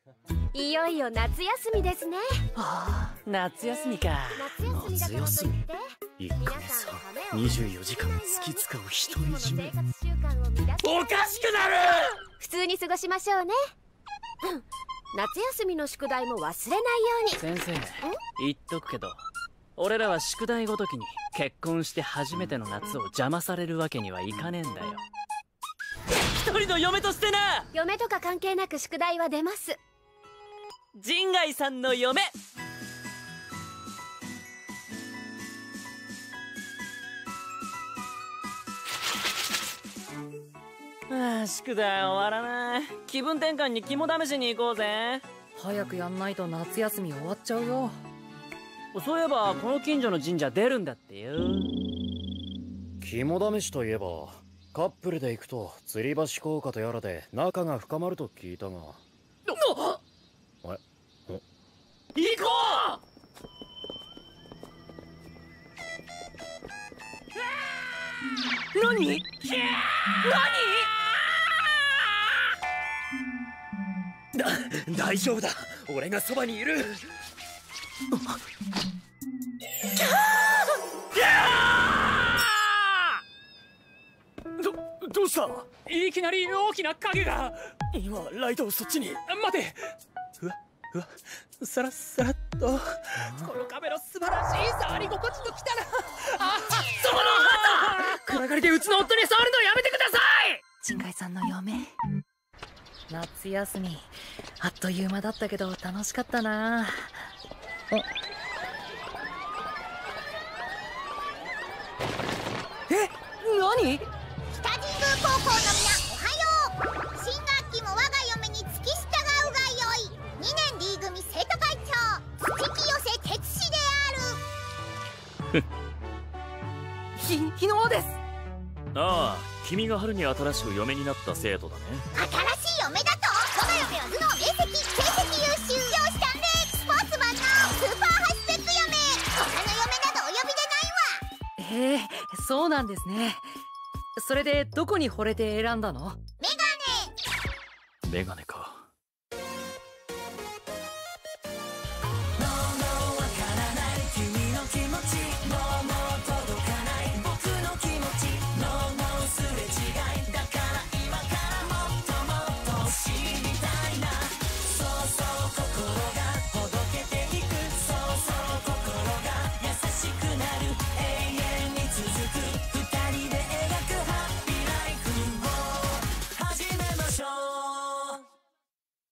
いよいよ夏休みですね。 はあ、夏休みか。 夏休みだからといって 1ヶ月半24時間月使う独り占め。 おかしくなる。 普通に過ごしましょうね。夏休みの宿題も忘れないように。 先生、言っとくけど、俺らは宿題ごときに結婚して初めての夏を邪魔されるわけにはいかねえんだよ。一人の嫁としてな。 嫁とか関係なく宿題は出ます。 陣外さんの嫁。はあ、宿題終わらない。気分転換に肝試しに行こうぜ。 早くやんないと夏休み終わっちゃうよ。 そういえばこの近所の神社出るんだってよ。 肝試しといえばカップルで行くと吊り橋効果とやらで仲が深まると聞いたが。 行こう。何？ 大丈夫だ、俺がそばにいる。どうした？ いきなり大きな影が。 今ライトをそっちに。 待て。うわ、さらさらっと。このカメラ素晴らしい触り心地ときたら。その暗がりでうちの夫に触るのやめてください。 陣外さんの嫁。夏休みあっという間だったけど楽しかったな。 え、何？ 北神宮高校の皆、おはよう。新学期も我が嫁に付き従うがよい。2年 D 組生徒会長土木寄せ哲司である。 日野です。 ああ、君が春に新しく嫁になった生徒だね。 新しい嫁だと？我が嫁は頭脳明晰、成績優秀、容姿端麗、スポーツ万能、スーパーハイスペック嫁。他の嫁などお呼びでないわ。 へえ、そうなんですね。それでどこに惚れて選んだの？ メガネ。 メガネか。